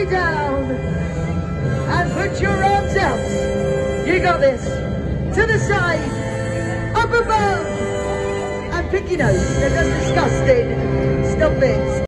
down and put your arms out. You got this. To the side, up above, and pick your nose. That's disgusting. Stop it.